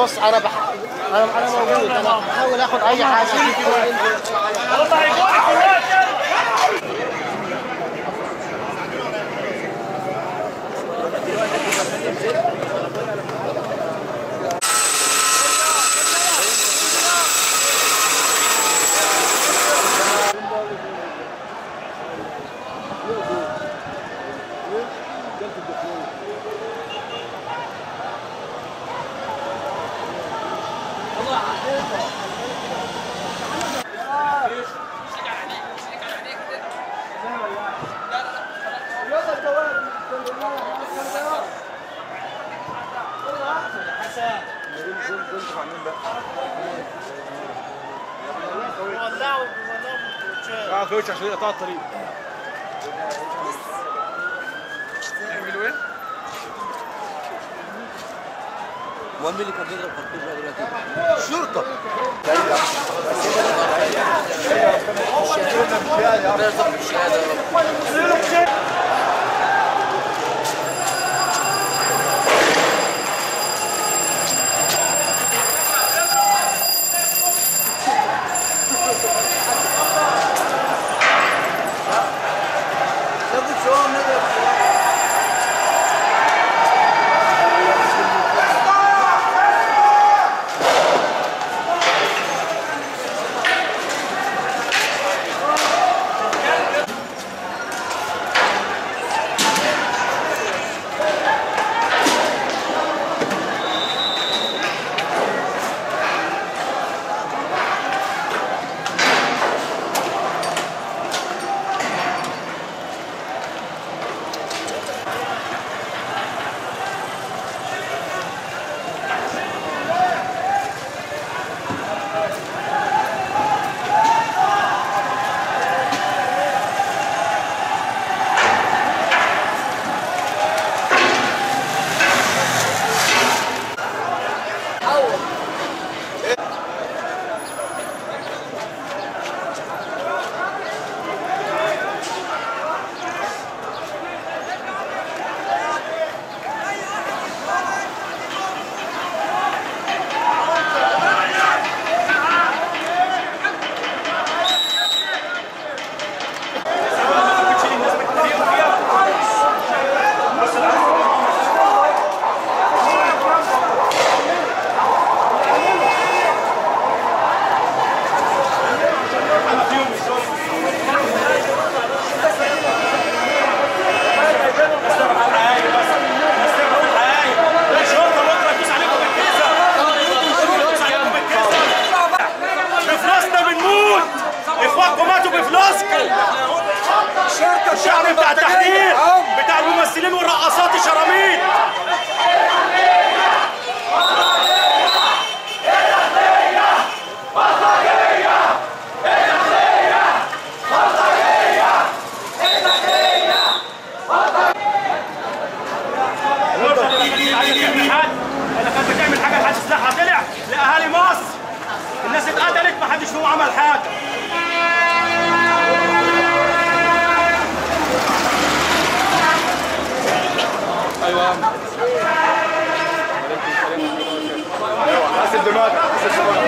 بص انا موجود، انا بحاول اخد اي حاجه. كوتش عشان يقطع الطريق. يعملوا ايه؟ هو مين اللي كان بيضرب خرطوش بقى دلوقتي؟ الشرطه. الشعب بتاع التحرير بتاع الممثلين والرقصات الشراميط. اللي كانت بتعمل حاجه لحد سلاحها طلع لاهالي مصر، الناس اتقتلت ما حدش فيهم عمل حاجه. ايوه حاسب دماغك، حاسب دماغك.